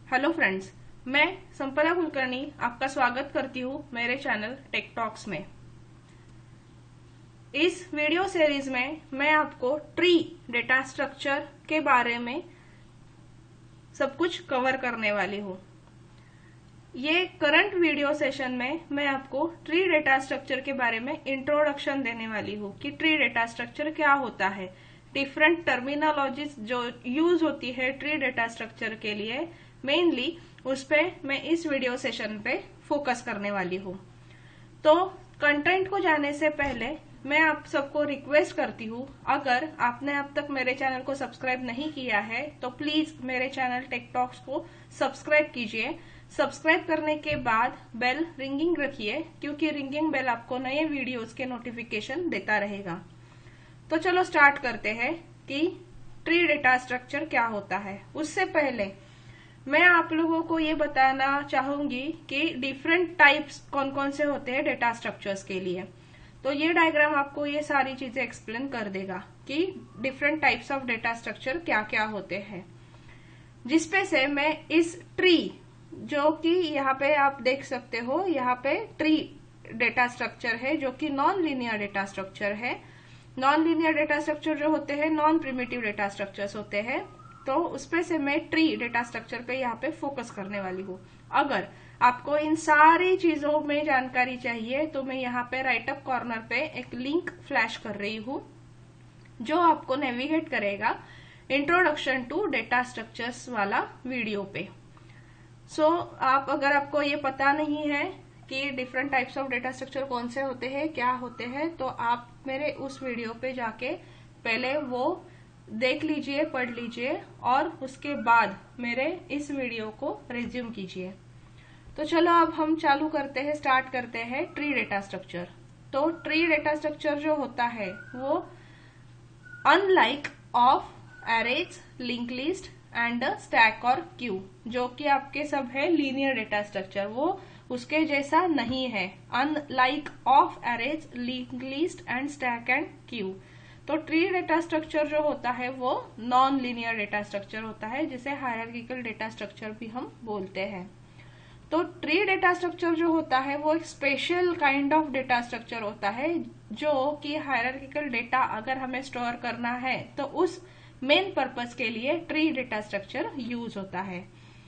Hello friends, मैं संपदा कुलकर्णी आपका स्वागत करती हूँ मेरे चैनल टेक टॉक्स में। इस वीडियो सीरीज में मैं आपको ट्री डेटा स्ट्रक्चर के बारे में सब कुछ कवर करने वाली हूँ। ये करंट वीडियो सेशन में मैं आपको ट्री डेटा स्ट्रक्चर के बारे में इंट्रोडक्शन देने वाली हूँ कि ट्री डेटा स्ट्रक्चर क्या होता है, डिफरेंट टर्मिनोलॉजीज जो यूज होती है ट्री डेटा स्ट्रक्चर के लिए, मेनली उस पे मैं इस वीडियो सेशन पे फोकस करने वाली हूँ। तो कंटेंट को जाने से पहले मैं आप सबको रिक्वेस्ट करती हूँ, अगर आपने अब तक मेरे चैनल को सब्सक्राइब नहीं किया है तो प्लीज मेरे चैनल टेक टॉक्स को सब्सक्राइब कीजिए। सब्सक्राइब करने के बाद बेल रिंगिंग रखिए, क्योंकि रिंगिंग बेल आपको नए वीडियोस के नोटिफिकेशन देता रहेगा। तो चलो स्टार्ट करते हैं कि ट्री डेटा स्ट्रक्चर क्या होता है। उससे पहले मैं आप लोगों को ये बताना चाहूंगी कि डिफरेंट टाइप्स कौन कौन से होते हैं डेटा स्ट्रक्चर्स के लिए। तो ये डायग्राम आपको ये सारी चीजें एक्सप्लेन कर देगा कि different types of data structure क्या क्या होते हैं, जिसपे से मैं इस ट्री, जो कि यहाँ पे आप देख सकते हो, यहाँ पे ट्री डेटा स्ट्रक्चर है जो कि नॉन लीनियर डेटा स्ट्रक्चर है। नॉन लीनियर डेटा स्ट्रक्चर जो होते हैं नॉन प्रिमिटिव डेटा स्ट्रक्चर्स होते हैं। तो उसपे से मैं ट्री डेटा स्ट्रक्चर पे यहाँ पे फोकस करने वाली हूँ। अगर आपको इन सारी चीजों में जानकारी चाहिए तो मैं यहाँ पे राइट अप कॉर्नर पे एक लिंक फ्लैश कर रही हूँ जो आपको नेविगेट करेगा इंट्रोडक्शन टू डेटा स्ट्रक्चर्स वाला वीडियो पे। आप अगर आपको ये पता नहीं है कि different types of data structure कौन से होते हैं, क्या होते हैं, तो आप मेरे उस वीडियो पे जाके पहले वो देख लीजिए, पढ़ लीजिए और उसके बाद मेरे इस वीडियो को रिज्यूम कीजिए। तो चलो अब हम चालू करते हैं, स्टार्ट करते हैं ट्री डेटा स्ट्रक्चर। तो ट्री डेटा स्ट्रक्चर जो होता है वो unlike of arrays, link list and stack और क्यू, जो कि आपके सब है लीनियर डेटा स्ट्रक्चर, वो उसके जैसा नहीं है। Unlike of arrays, link list and stack and queue. तो ट्री डेटा स्ट्रक्चर जो होता है वो नॉन लीनियर डेटा स्ट्रक्चर होता है, जिसे हायरार्किकल डेटा स्ट्रक्चर भी हम बोलते हैं। तो ट्री डेटा स्ट्रक्चर जो होता है वो एक special kind of data structure होता है, जो कि हायरार्किकल डेटा अगर हमें स्टोर करना है तो उस मेन पर्पस के लिए ट्री डेटा स्ट्रक्चर यूज होता है।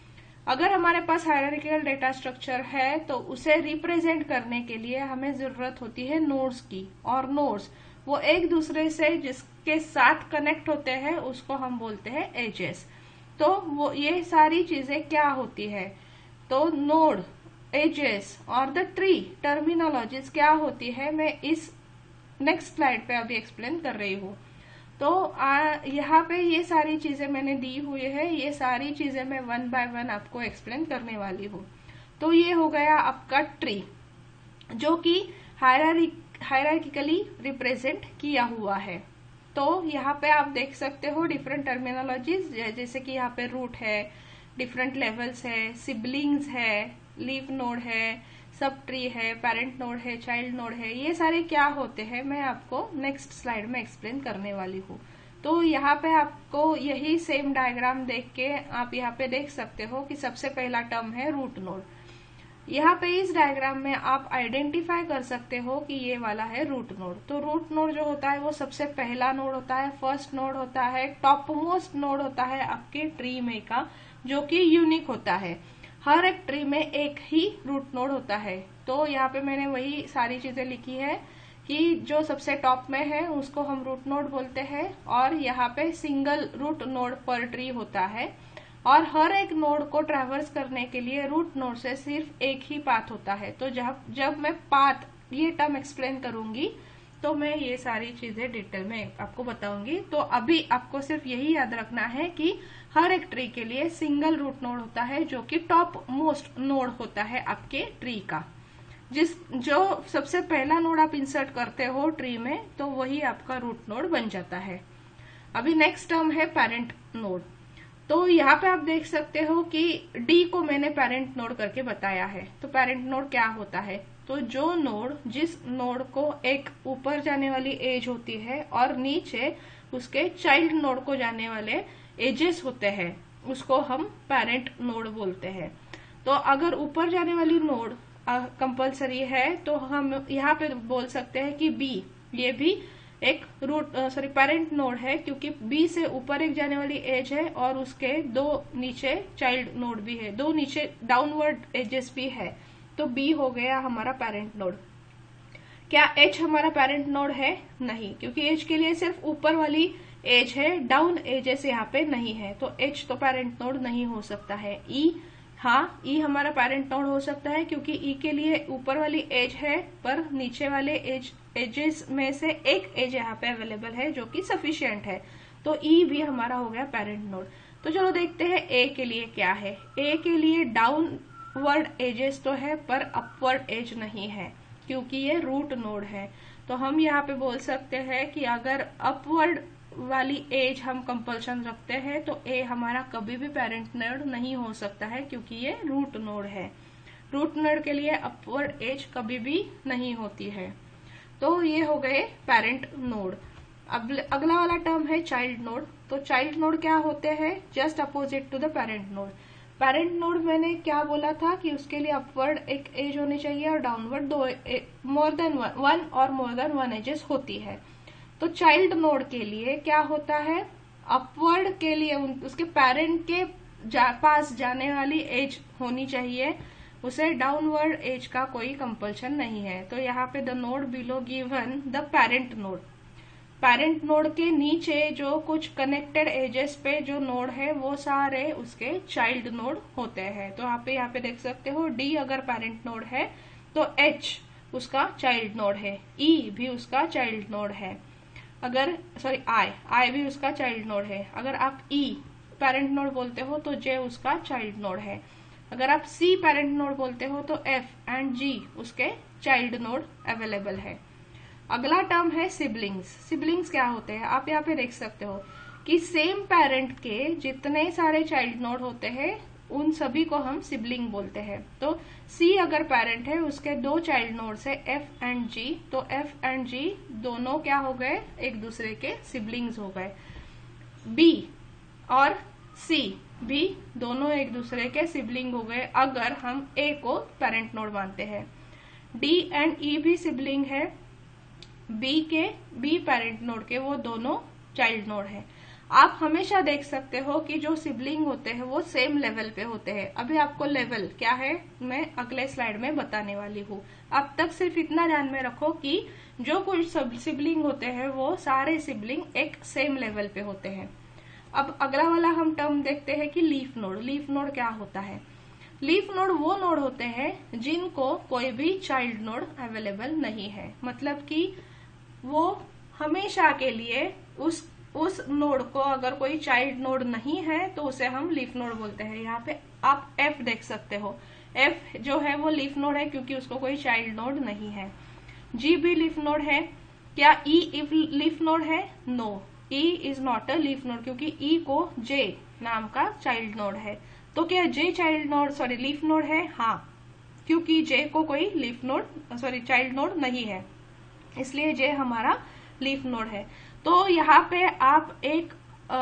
अगर हमारे पास हायरार्किकल डेटा स्ट्रक्चर है तो उसे रिप्रेजेंट करने के लिए हमें जरूरत होती है नोड्स की, और नोड्स वो एक दूसरे से जिसके साथ कनेक्ट होते हैं उसको हम बोलते हैं एजेस। तो वो ये सारी चीजें क्या होती है, तो नोड, एजेस और द ट्री टर्मिनोलॉजीज क्या होती है, मैं इस नेक्स्ट स्लाइड पे अभी एक्सप्लेन कर रही हूँ। तो यहाँ पे ये सारी चीजें मैंने दी हुई है, ये सारी चीजें मैं वन बाय वन आपको एक्सप्लेन करने वाली हूँ। तो ये हो गया आपका ट्री, जो कि हायरार्किकली रिप्रेजेंट किया हुआ है। तो यहाँ पे आप देख सकते हो डिफरेंट टर्मिनोलॉजीज, जैसे कि यहाँ पे रूट है, डिफरेंट लेवल्स है, सिबलिंग्स है, लीफ नोड है, सब ट्री है, पेरेंट नोड है, चाइल्ड नोड है। ये सारे क्या होते हैं मैं आपको नेक्स्ट स्लाइड में एक्सप्लेन करने वाली हूँ। तो यहाँ पे आपको यही सेम डायग्राम देख के आप यहाँ पे देख सकते हो कि सबसे पहला टर्म है रूट नोड। यहाँ पे इस डायग्राम में आप आइडेंटिफाई कर सकते हो कि ये वाला है रूट नोड। तो रूट नोड जो होता है वो सबसे पहला नोड होता है, फर्स्ट नोड होता है, टॉप मोस्ट नोड होता है आपके ट्री में का, जो कि यूनिक होता है। हर एक ट्री में एक ही रूट नोड होता है। तो यहाँ पे मैंने वही सारी चीजें लिखी है कि जो सबसे टॉप में है उसको हम रूट नोड बोलते हैं, और यहाँ पे सिंगल रूट नोड पर ट्री होता है, और हर एक नोड को ट्रैवर्स करने के लिए रूट नोड से सिर्फ एक ही पाथ होता है। तो जब मैं पाथ ये टर्म एक्सप्लेन करूंगी तो मैं ये सारी चीजें डिटेल में आपको बताऊंगी। तो अभी आपको सिर्फ यही याद रखना है कि हर एक ट्री के लिए सिंगल रूट नोड होता है, जो कि टॉप मोस्ट नोड होता है आपके ट्री का। जो सबसे पहला नोड आप इंसर्ट करते हो ट्री में तो वही आपका रूट नोड बन जाता है। अभी नेक्स्ट टर्म है पेरेंट नोड। तो यहाँ पे आप देख सकते हो कि डी को मैंने पेरेंट नोड करके बताया है। तो पेरेंट नोड क्या होता है, तो जो नोड, जिस नोड को एक ऊपर जाने वाली एज होती है और नीचे उसके चाइल्ड नोड को जाने वाले एजेस होते हैं, उसको हम पेरेंट नोड बोलते हैं। तो अगर ऊपर जाने वाली नोड कंपलसरी है तो हम यहाँ पे बोल सकते हैं कि बी, ये भी एक पेरेंट नोड है, क्योंकि बी से ऊपर एक जाने वाली एज है और उसके दो नीचे चाइल्ड नोड भी है, दो नीचे डाउनवर्ड एजेस भी है, तो बी हो गया हमारा पेरेंट नोड। क्या एच हमारा पेरेंट नोड है? नहीं, क्योंकि एच के लिए सिर्फ ऊपर वाली एज है, डाउन एजेस यहाँ पे नहीं है, तो एच तो पेरेंट नोड नहीं हो सकता है। ई, हाँ, ई हमारा पेरेंट नोड हो सकता है, क्योंकि ई के लिए ऊपर वाली एज है पर नीचे वाले एजेस में से एक एज यहाँ पे अवेलेबल है जो कि सफिशियंट है, तो ई भी हमारा हो गया पेरेंट नोड। तो चलो देखते हैं ए के लिए क्या है। ए के लिए डाउनवर्ड एजेस तो है पर अपवर्ड एज नहीं है, क्योंकि ये रूट नोड है। तो हम यहाँ पे बोल सकते हैं कि अगर अपवर्ड वाली एज हम कंपल्शन रखते हैं तो ए हमारा कभी भी पेरेंट नोड नहीं हो सकता है, क्योंकि ये रूट नोड है। रूट नोड के लिए अपवर्ड एज कभी भी नहीं होती है। तो ये हो गए पेरेंट नोड। अब अगला वाला टर्म है चाइल्ड नोड। तो चाइल्ड नोड क्या होते हैं? Just opposite to the parent node. Parent node मैंने क्या बोला था कि उसके लिए अपवर्ड एक एज होनी चाहिए और डाउनवर्ड दो, मोर देन वन और मोर देन वन एजेस होती है। तो चाइल्ड नोड के लिए क्या होता है? अपवर्ड के लिए उसके पेरेंट के पास जाने वाली एज होनी चाहिए, उसे डाउनवर्ड एज का कोई कंपल्शन नहीं है। तो यहाँ पे the node below given the parent node, parent node के नीचे जो कुछ कनेक्टेड एजेस पे जो नोड है वो सारे उसके चाइल्ड नोड होते हैं। तो आप यहाँ पे देख सकते हो, डी अगर पेरेंट नोड है तो एच उसका चाइल्ड नोड है, ई भी उसका चाइल्ड नोड है, अगर आई भी उसका चाइल्ड नोड है। अगर आप ई पेरेंट नोड बोलते हो तो जे उसका चाइल्ड नोड है। अगर आप सी पेरेंट नोड बोलते हो तो एफ एंड जी उसके चाइल्ड नोड अवेलेबल है। अगला टर्म है सिबलिंग्स। सिबलिंग्स क्या होते हैं? आप यहाँ पे देख सकते हो कि सेम पेरेंट के जितने सारे चाइल्ड नोड होते हैं उन सभी को हम सिबलिंग बोलते हैं। तो सी अगर पेरेंट है, उसके दो चाइल्ड नोड्स है एफ एंड जी, तो एफ एंड जी दोनों क्या हो गए? एक दूसरे के सिबलिंग्स हो गए। बी और सी भी दोनों एक दूसरे के सिबलिंग हो गए अगर हम ए को पेरेंट नोड मानते हैं। डी एंड ई भी सिबलिंग है बी पेरेंट नोड के, वो दोनों चाइल्ड नोड है। आप हमेशा देख सकते हो कि जो सिबलिंग होते हैं वो सेम लेवल पे होते हैं। अभी आपको लेवल क्या है मैं अगले स्लाइड में बताने वाली हूँ। अब तक सिर्फ इतना ध्यान में रखो कि जो कुछ सिबलिंग होते हैं वो सारे सिबलिंग एक सेम लेवल पे होते हैं। अब अगला वाला हम टर्म देखते हैं कि लीफ नोड। लीफ नोड क्या होता है? लीफ नोड वो नोड होते हैं जिनको कोई भी चाइल्ड नोड अवेलेबल नहीं है, मतलब कि वो हमेशा के लिए उस नोड को अगर कोई चाइल्ड नोड नहीं है तो उसे हम लीफ नोड बोलते हैं। यहाँ पे आप एफ देख सकते हो, एफ जो है वो लीफ नोड है क्योंकि उसको कोई चाइल्ड नोड नहीं है। जी भी लीफ नोड है। क्या ई लीफ नोड है? No, E is not a leaf node, क्योंकि ई को जे नाम का चाइल्ड नोड है। तो क्या जे लीफ नोड है? हाँ, क्योंकि जे को कोई चाइल्ड नोड नहीं है, इसलिए जे हमारा लीफ नोड है। तो यहाँ पे आप एक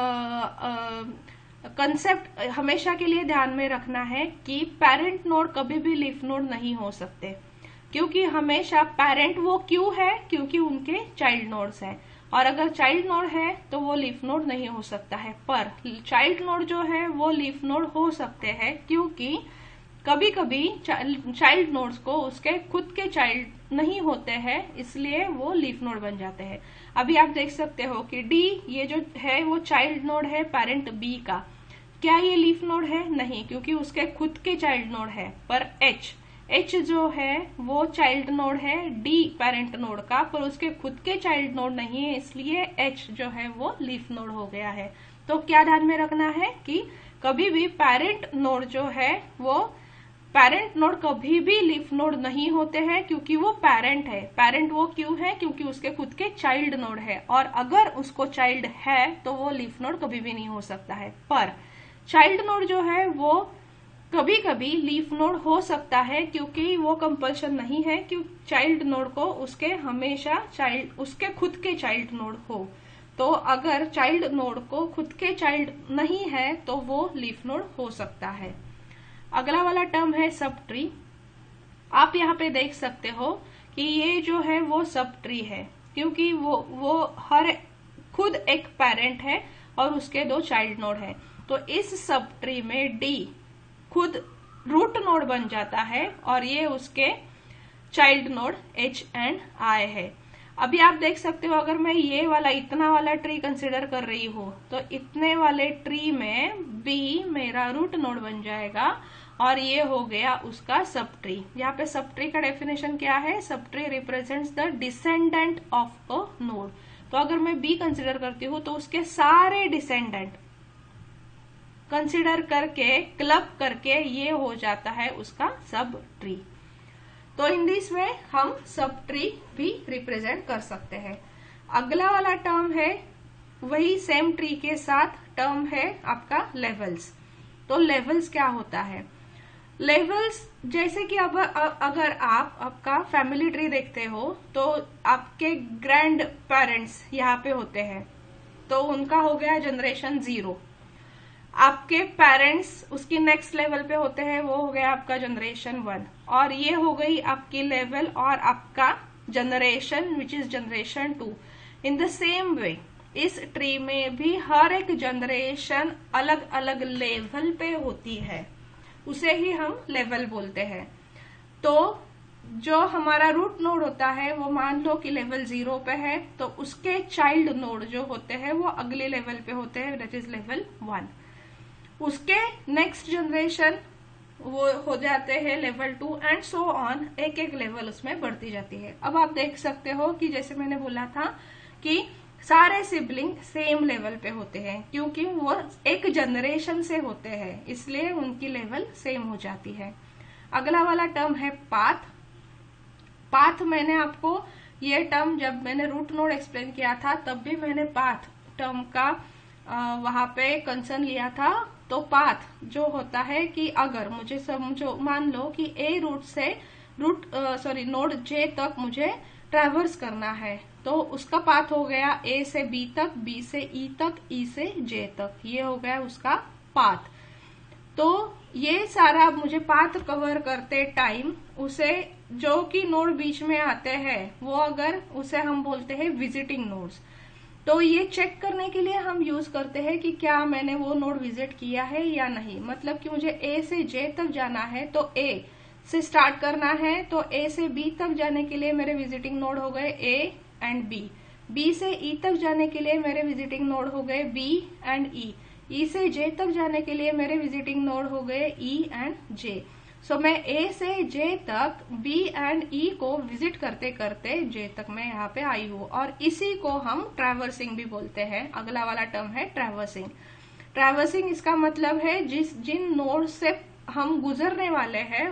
कंसेप्ट हमेशा के लिए ध्यान में रखना है कि पेरेंट नोड कभी भी लीफ नोड नहीं हो सकते, क्योंकि हमेशा पेरेंट वो क्यों है? क्योंकि उनके चाइल्ड नोड्स हैं, और अगर चाइल्ड नोड है तो वो लीफ नोड नहीं हो सकता है। पर चाइल्ड नोड जो है वो लीफ नोड हो सकते हैं, क्योंकि कभी कभी चाइल्ड नोड्स को उसके खुद के चाइल्ड नहीं होते हैं, इसलिए वो लीफ नोड बन जाते हैं। अभी आप देख सकते हो कि डी ये जो है वो चाइल्ड नोड है पेरेंट बी का। क्या ये लीफ नोड है? नहीं, क्योंकि उसके खुद के चाइल्ड नोड है। पर एच जो है वो चाइल्ड नोड है डी पेरेंट नोड का, पर उसके खुद के चाइल्ड नोड नहीं है, इसलिए एच जो है वो लीफ नोड हो गया है। तो क्या ध्यान में रखना है कि कभी भी पेरेंट नोड जो है वो पेरेंट नोड कभी भी लीफ नोड नहीं होते हैं, क्योंकि वो पेरेंट है। पेरेंट वो क्यों है? क्योंकि उसके खुद के चाइल्ड नोड है, और अगर उसको चाइल्ड है तो वो लीफ नोड कभी भी नहीं हो सकता है। पर चाइल्ड नोड जो है वो कभी कभी लीफ नोड हो सकता है, क्योंकि वो कंपल्शन नहीं है कि चाइल्ड नोड को उसके हमेशा उसके खुद के चाइल्ड नोड हो। तो अगर चाइल्ड नोड को खुद के चाइल्ड नहीं है तो वो लीफ नोड हो सकता है। अगला वाला टर्म है सब ट्री। आप यहाँ पे देख सकते हो कि ये जो है वो सब ट्री है, क्योंकि वो हर खुद एक पेरेंट है और उसके 2 चाइल्ड नोड है। तो इस सब ट्री में डी खुद रूट नोड बन जाता है और ये उसके child node H and I है। अभी आप देख सकते हो अगर मैं ये वाला इतना वाला ट्री कंसिडर कर रही हूँ तो इतने वाले ट्री में बी मेरा रूट नोड बन जाएगा और ये हो गया उसका सब ट्री। यहाँ पे सब ट्री का डेफिनेशन क्या है? Sub tree represents the descendant of a node. तो अगर मैं बी कंसिडर करती हूँ तो उसके सारे डिसेंडेंट कंसिडर करके क्लब करके ये हो जाता है उसका सब ट्री। तो इन दिस वे हम सब ट्री भी रिप्रेजेंट कर सकते हैं। अगला वाला टर्म है वही सेम ट्री के साथ टर्म है आपका लेवल्स। तो लेवल्स क्या होता है? लेवल्स जैसे कि अब अगर आप आपका फैमिली ट्री देखते हो तो आपके ग्रैंड पेरेंट्स यहाँ पे होते हैं, तो उनका हो गया जनरेशन 0। आपके पेरेंट्स उसकी नेक्स्ट लेवल पे होते हैं, वो हो गया आपका जनरेशन 1, और ये हो गई आपकी लेवल और आपका generation which is generation 2। In the same way इस ट्री में भी हर एक जनरेशन अलग अलग लेवल पे होती है, उसे ही हम लेवल बोलते हैं। तो जो हमारा रूट नोड होता है वो मान लो कि लेवल 0 पे है, तो उसके चाइल्ड नोड जो होते हैं वो अगले लेवल पे होते हैं, दैट इज लेवल 1। उसके नेक्स्ट जनरेशन वो हो जाते हैं लेवल 2 एंड सो ऑन, एक एक लेवल उसमें बढ़ती जाती है। अब आप देख सकते हो कि जैसे मैंने बोला था कि सारे सिबलिंग सेम लेवल पे होते हैं, क्योंकि वो एक जनरेशन से होते हैं, इसलिए उनकी लेवल सेम हो जाती है। अगला वाला टर्म है पाथ। पाथ मैंने आपको ये टर्म जब मैंने रूट नोड एक्सप्लेन किया था तब भी मैंने पाथ टर्म का वहां पे कंसर्न लिया था। तो पाथ जो होता है कि अगर मुझे समझो मान लो कि ए रूट से नोड जे तक मुझे ट्रैवर्स करना है, तो उसका पाथ हो गया ए से बी तक, बी से ई तक, ई से जे तक, ये हो गया उसका पाथ। तो ये सारा मुझे पाथ कवर करते टाइम उसे जो कि नोड बीच में आते हैं वो अगर उसे हम बोलते हैं विजिटिंग नोड्स। तो ये चेक करने के लिए हम यूज करते हैं कि क्या मैंने वो नोड विजिट किया है या नहीं। मतलब कि मुझे ए से जे तक जाना है तो ए से स्टार्ट करना है, तो ए से बी तक जाने के लिए मेरे विजिटिंग नोड हो गए ए एंड बी। बी से ई तक जाने के लिए मेरे विजिटिंग नोड हो गए बी एंड ई। ई से जे तक जाने के लिए मेरे विजिटिंग नोड हो गए ई एंड जे। सो मैं ए से जे तक बी एंड ई को विजिट करते करते जे तक मैं यहाँ पे आई हूँ, और इसी को हम ट्रैवर्सिंग भी बोलते हैं। अगला वाला टर्म है ट्रैवर्सिंग। ट्रैवर्सिंग इसका मतलब है जिन नोड से हम गुजरने वाले हैं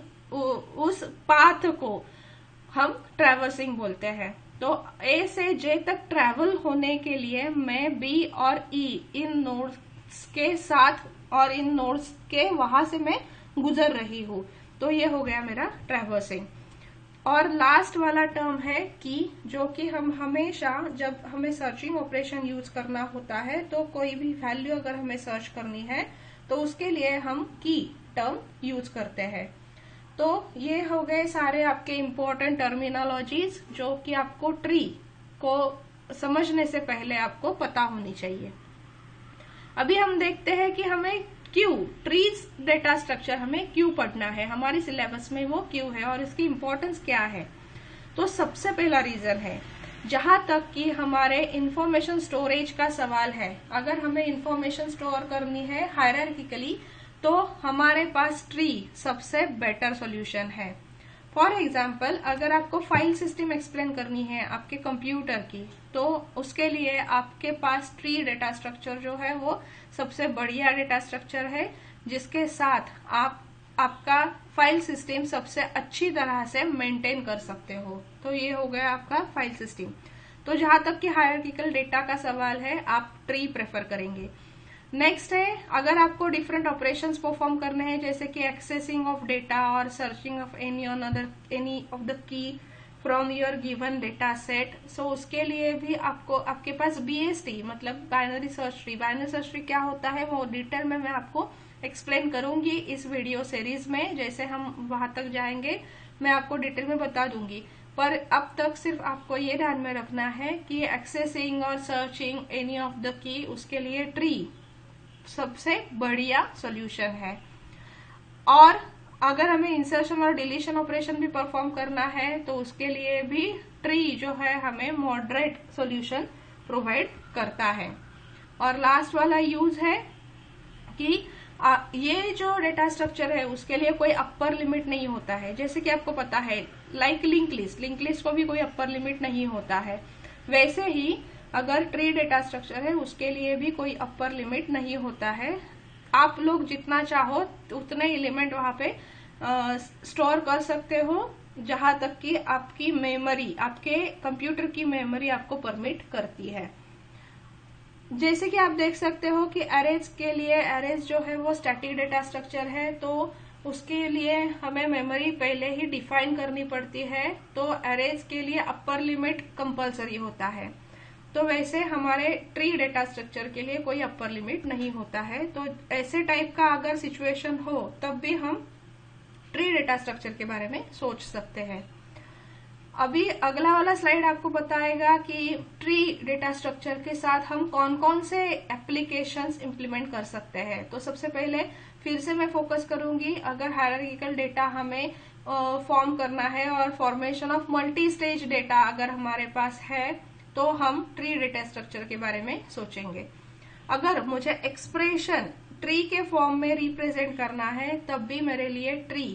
उस पाथ को हम ट्रैवर्सिंग बोलते हैं। तो ए से जे तक ट्रैवल होने के लिए मैं बी और ई इन नोड्स के साथ और इन नोड्स के वहां से मैं गुजर रही हूँ, तो ये हो गया मेरा ट्रैवर्सिंग। और लास्ट वाला टर्म है की, जो कि हम हमेशा जब हमें सर्चिंग ऑपरेशन यूज करना होता है तो कोई भी वैल्यू अगर हमें सर्च करनी है तो उसके लिए हम की टर्म यूज करते हैं। तो ये हो गए सारे आपके इम्पोर्टेंट टर्मिनोलॉजीज जो कि आपको ट्री को समझने से पहले आपको पता होनी चाहिए। अभी हम देखते हैं कि हमें क्यों ट्रीज डेटा स्ट्रक्चर हमें क्यों पढ़ना है, हमारी सिलेबस में वो क्यों है और इसकी इम्पोर्टेंस क्या है। तो सबसे पहला रीजन है, जहां तक कि हमारे इंफॉर्मेशन स्टोरेज का सवाल है, अगर हमें इंफॉर्मेशन स्टोर करनी है हायरार्किकली तो हमारे पास ट्री सबसे बेटर सॉल्यूशन है। फॉर एग्जाम्पल अगर आपको फाइल सिस्टम एक्सप्लेन करनी है आपके कंप्यूटर की, तो उसके लिए आपके पास ट्री डेटा स्ट्रक्चर जो है वो सबसे बढ़िया डेटा स्ट्रक्चर है, जिसके साथ आप आपका फाइल सिस्टम सबसे अच्छी तरह से मेंटेन कर सकते हो। तो ये हो गया आपका फाइल सिस्टम। तो जहां तक कि हायरार्किकल डेटा का सवाल है आप ट्री प्रेफर करेंगे। नेक्स्ट है, अगर आपको डिफरेंट ऑपरेशंस परफॉर्म करने हैं जैसे कि एक्सेसिंग ऑफ डेटा और searching of any of the key from your given data set. So उसके लिए भी आपको आपके पास BST मतलब binary search tree, binary search tree क्या होता है वो डिटेल में मैं आपको एक्सप्लेन करूंगी इस वीडियो सीरीज में। जैसे हम वहां तक जाएंगे मैं आपको डिटेल में बता दूंगी, पर अब तक सिर्फ आपको ये ध्यान में रखना है कि एक्सेसिंग और सर्चिंग एनी ऑफ द की उसके लिए ट्री सबसे बढ़िया सॉल्यूशन है। और अगर हमें इंसर्शन और डिलीशन ऑपरेशन भी परफॉर्म करना है तो उसके लिए भी ट्री जो है हमें मॉडरेट सॉल्यूशन प्रोवाइड करता है। और लास्ट वाला यूज है कि ये जो डेटा स्ट्रक्चर है उसके लिए कोई अपर लिमिट नहीं होता है। जैसे कि आपको पता है लाइक लिंक लिस्ट को भी कोई अपर लिमिट नहीं होता है, वैसे ही अगर ट्री डेटा स्ट्रक्चर है उसके लिए भी कोई अपर लिमिट नहीं होता है। आप लोग जितना चाहो उतने एलिमेंट वहां पे स्टोर कर सकते हो जहां तक कि आपकी मेमोरी, आपके कंप्यूटर की मेमोरी आपको परमिट करती है। जैसे कि आप देख सकते हो कि अरेज के लिए, अरेज जो है वो स्टैटिक डेटा स्ट्रक्चर है, तो उसके लिए हमें मेमोरी पहले ही डिफाइन करनी पड़ती है, तो अरेज के लिए अपर लिमिट कंपलसरी होता है। तो वैसे हमारे ट्री डेटा स्ट्रक्चर के लिए कोई अपर लिमिट नहीं होता है। तो ऐसे टाइप का अगर सिचुएशन हो तब भी हम ट्री डेटा स्ट्रक्चर के बारे में सोच सकते हैं। अभी अगला वाला स्लाइड आपको बताएगा कि ट्री डेटा स्ट्रक्चर के साथ हम कौन कौन से एप्लीकेशंस इंप्लीमेंट कर सकते हैं। तो सबसे पहले फिर से मैं फोकस करूंगी, अगर हायरार्किकल डेटा हमें फॉर्म करना है और formation of multi stage data अगर हमारे पास है तो हम ट्री डेटा स्ट्रक्चर के बारे में सोचेंगे। अगर मुझे एक्सप्रेशन ट्री के फॉर्म में रिप्रेजेंट करना है तब भी मेरे लिए ट्री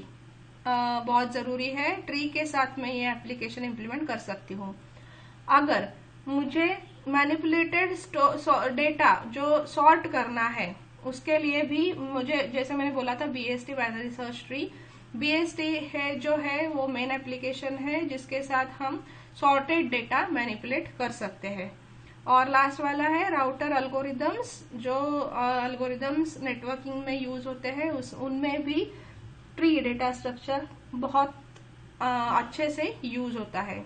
बहुत जरूरी है। ट्री के साथ मैं ये एप्लीकेशन इंप्लीमेंट कर सकती हूँ। अगर मुझे मैनिपुलेटेड डेटा जो सॉर्ट करना है उसके लिए भी मुझे, जैसे मैंने बोला था BST binary search tree, BST है जो है वो मेन एप्लीकेशन है जिसके साथ हम सॉर्टेड डेटा मैनिपुलेट कर सकते हैं। और लास्ट वाला है राउटर अल्गोरिदम्स, जो अल्गोरिदम्स नेटवर्किंग में यूज होते हैं उनमें भी ट्री डेटा स्ट्रक्चर बहुत अच्छे से यूज होता है।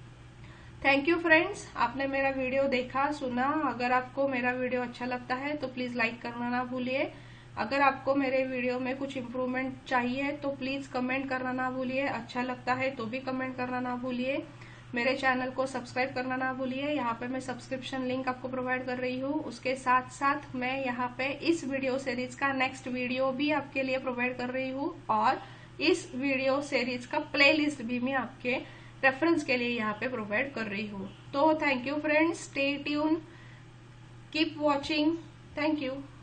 थैंक यू फ्रेंड्स, आपने मेरा वीडियो देखा, सुना। अगर आपको मेरा वीडियो अच्छा लगता है तो प्लीज लाइक करना ना भूलिए। अगर आपको मेरे वीडियो में कुछ इम्प्रूवमेंट चाहिए तो प्लीज कमेंट करना ना भूलिए। अच्छा लगता है तो भी कमेंट करना ना भूलिए। मेरे चैनल को सब्सक्राइब करना ना भूलिए। यहाँ पे मैं सब्सक्रिप्शन लिंक आपको प्रोवाइड कर रही हूँ। उसके साथ साथ मैं यहाँ पे इस वीडियो सीरीज का नेक्स्ट वीडियो भी आपके लिए प्रोवाइड कर रही हूँ और इस वीडियो सीरीज का प्लेलिस्ट भी मैं आपके रेफरेंस के लिए यहाँ पे प्रोवाइड कर रही हूँ। तो thank you friends, stay tune, keep watching, thank you.